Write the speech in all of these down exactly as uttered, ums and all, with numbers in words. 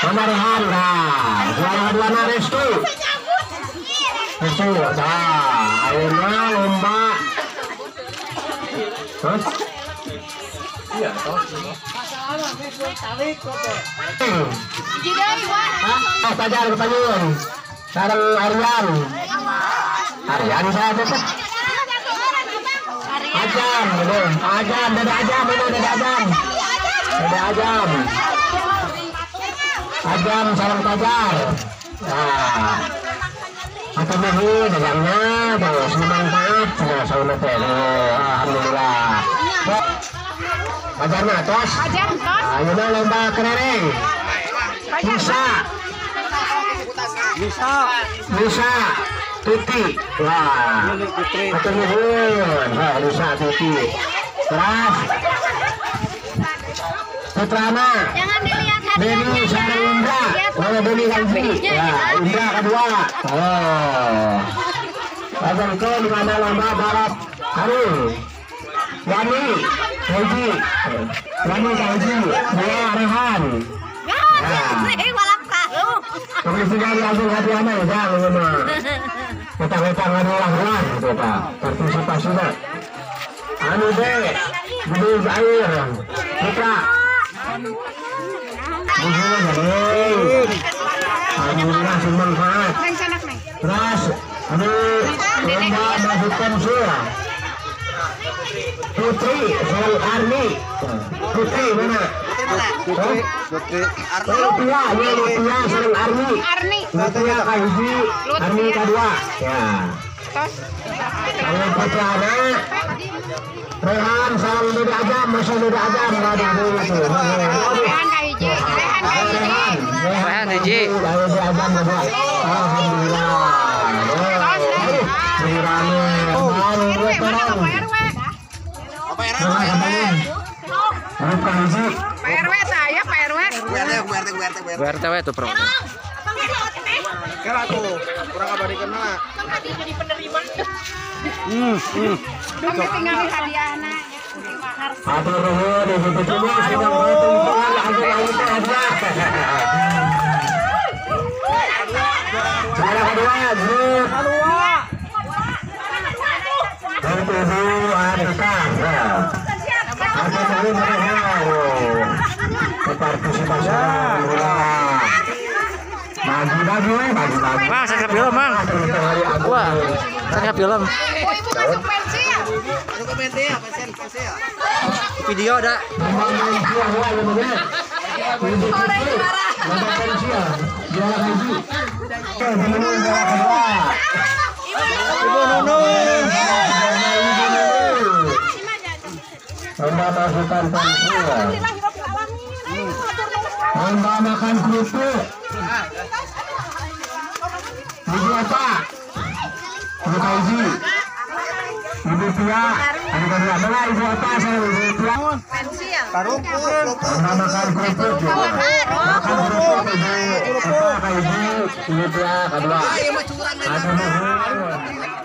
Pemarihan dah. Juara kedua na Restu. Restu dah. Ayeuna lomba. Terus iya toh. Ah, pajar kepanjun. Sareng Aryan. Aryan siapa sih? Ajam, betul. Ajam, dada Ajam, betul dada Ajam. Dada Ajam. Ajam sareng pajar. Nah. Atau nuhun dagangnya terus bermanfaat cenah sauna teh. Alhamdulillah. Pajar mah tos. Pajar tos. Ayeuna lomba kelereng. Bisa. Bisa. Bisa. Tuti. Wah. Atau nuhun. Wah, bisa Tuti. Terus Putrana. Jangan dilihat Beni sareng Indra. Oh, Beni Ganti. Ya, Indra kedua. Oh. Pasangko di mana lomba balap Haru. Yani, Haji. Yani Haji. Dua Rehan. Ya, balap kalu. Komisi dari langsung hati anak ya, jangan mah. Kita-kita ngarulang-ulang kita. Partisipasi dah. Anu deh, gede air. Putra. Alhamdulillah bermanfaat. Terus aduh lomba masukkan surah Putri soal Arni. Putri mana? Putri, Putri, Lutia, ya Lutia soal Arni. Arni. Lutia Kaiji, Arni kedua. Ya. Kalau Putra anak Rehan soal Dede Ajam, masuk Dede Ajam nggak ada dulu tuh. Rehan kahiji, Rehan kahiji. Rehan hiji. Dede Ajam nggak. Alhamdulillah. Rame. Baru R W mana terang. Pak R W? Apa R W? Bukan haji. Pak R W saya Pak R W. Bu R T, Bu R T, Bu R T, Bu R T itu pro. Kira tuh kurang abadikan mana? Jadi penerima. Hmm, hmm. Kami tinggal di hadiahna. Atur nuhun di situ cuma sedang bertempur lagi-lagi teh aja. Juara kedua, grup kedua. Bertujuh Arika. Atur nuhun mereka. Partisipasi alhamdulillah. Bagi-bagi, bagi-bagi. Mang, saya film, Mang. Wah, saya film. Oh, ibu masuk pensi ya? Masuk ke pensi ya, pensi, pensi ya. Video ada. Ibu Nunung. Lomba pasukan pensiun. Lomba makan kerupuk. Ibu apa? Ibu Kaiji. Ibu Tia. Adik kedua mana ibu apa? Saya ibu Tia. Pensi ya? Karupuk. Lomba makan kerupuk juga. Makan kerupuk ibu apa? Kaiji. Ibu Tia kedua. Ada nuhun.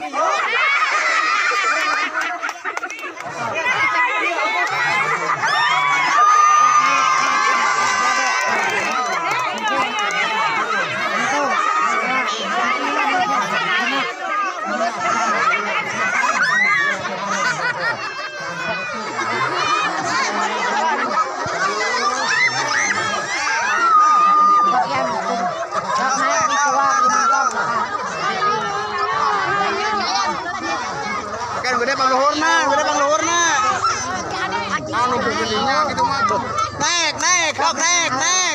Kan gede bang luhurna, gede bang luhurna. Anu begininya gitu mah. Naik, naik, kok naik, naik.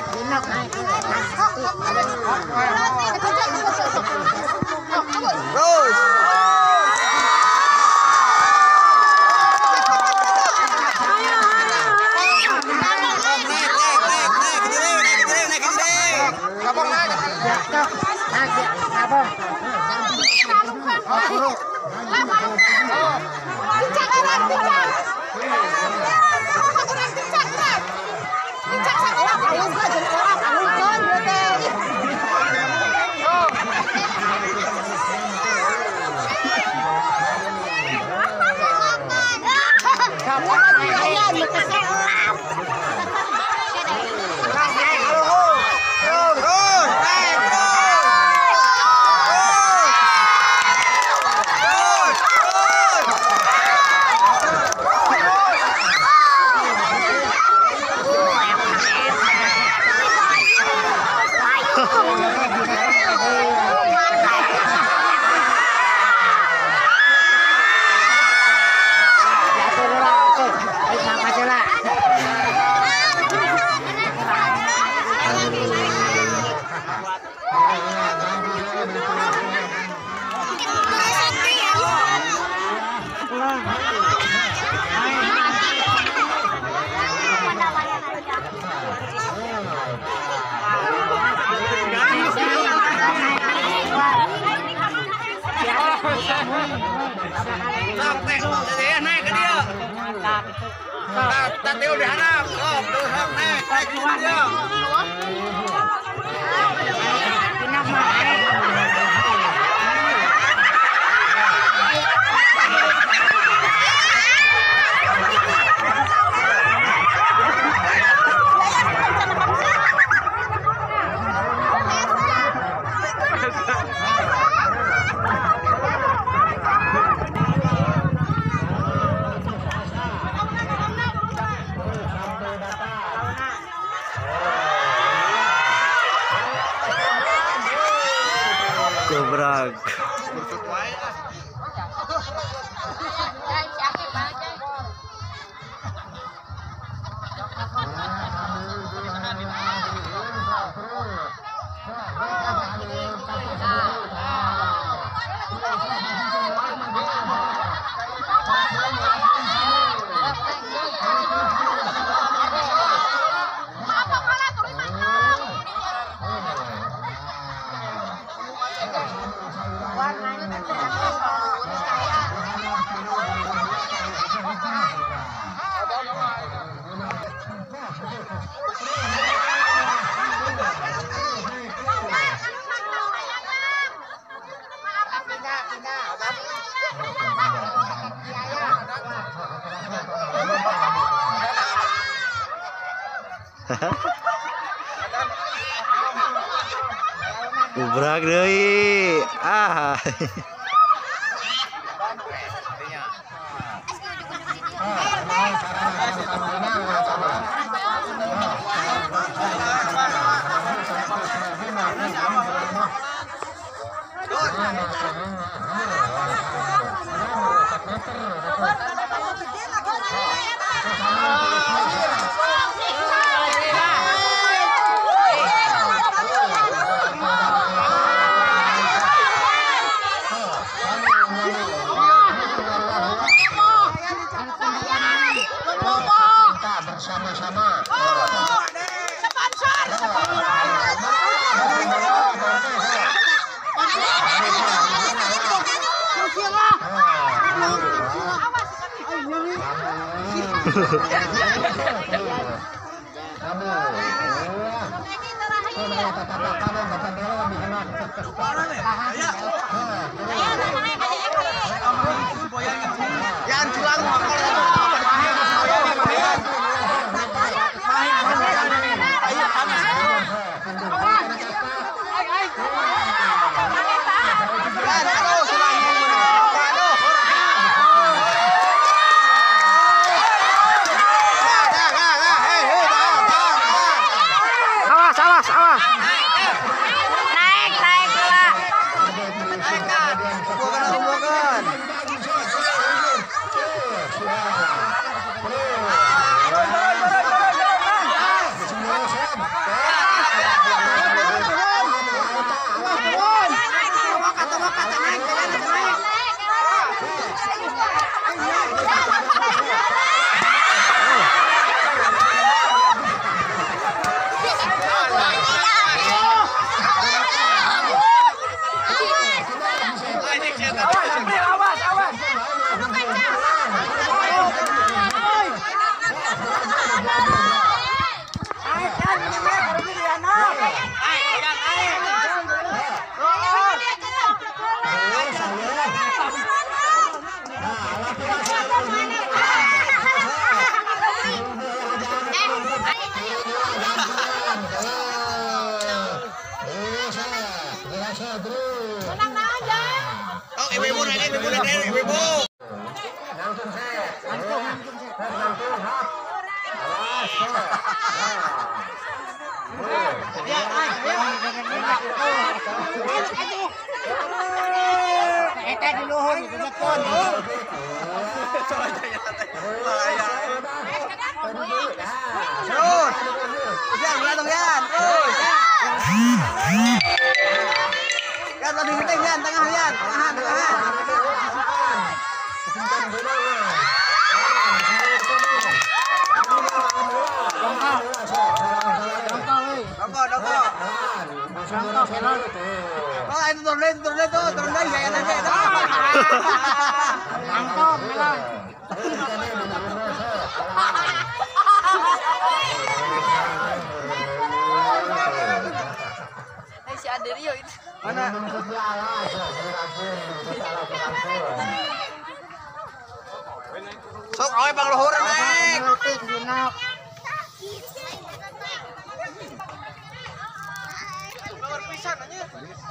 Terus. naik ke dia. Tadi udah anak, oh, tuh naik, naik ke dia. Gebrak. Gebrak deui. Ah. Bersama-sama. Yang culang makan. Awas, awas, awas. Naik, naik pula. Bukan, bukan. Oh, ibu-ibu naik, ibu-ibu naik, ibu-ibu. Langsung saya. Langsung, langsung, hap. Awas, John. Oh. Coba aja santai. Bahaya. Terus. Yan, beradong yan. Terus. Yan, lebih penting yan, tengah yan, tengahan, tengahan. Dongko, dongko. Oh, itu turun lagi, turun lagi tuh, turun lagi kayak nanti. Angkong, bilang. Eh, si Aderio itu. Mana? Sok, awe bang luhur naik. Luhur pisan aja.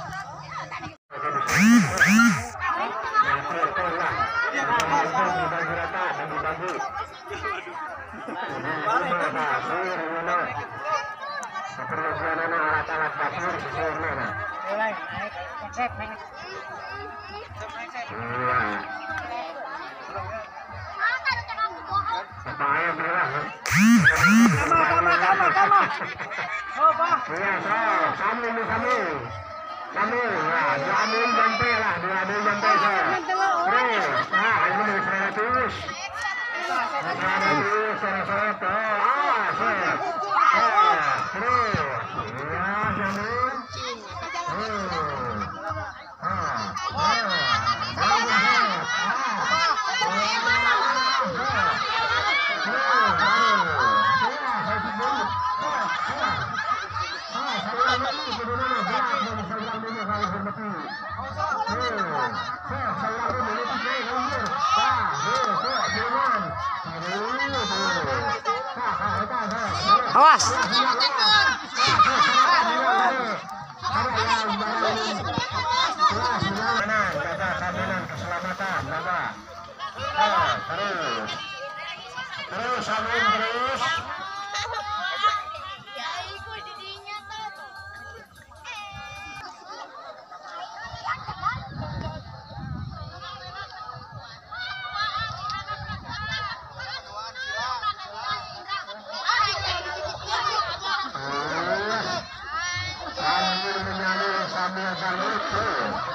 Awas. Terus, amin, terus. Sambil menyanyi, sambil berlucu.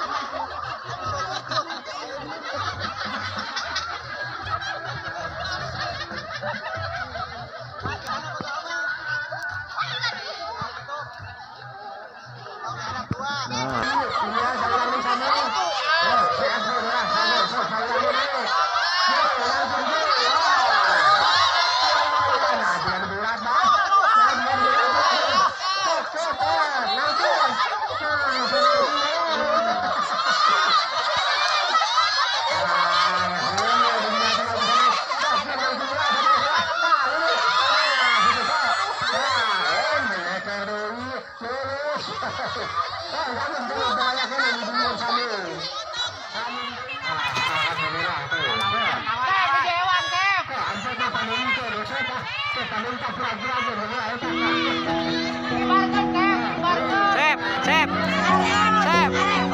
Sep, sep, sep.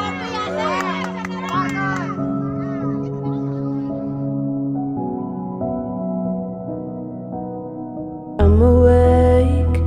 I'm awake.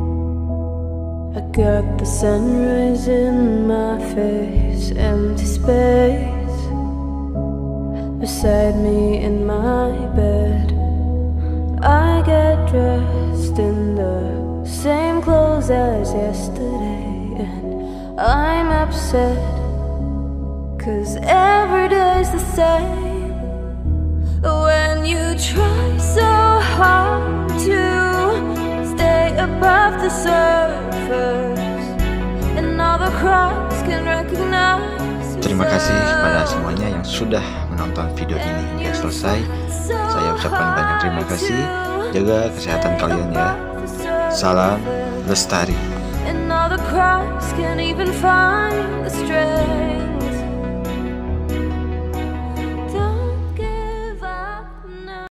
I got the sunrise in my face, empty space beside me in my bed. I get dressed in the same clothes as yesterday, and I'm upset 'cause every day's the same. When you try so hard to stay above the surface, and all the crowds can recognize. Terima kasih kepada semuanya yang sudah menonton video ini hingga selesai. Saya ucapkan banyak terima kasih. Jaga kesehatan kalian ya. Salam Lestari. And all the crowds can't even find the strength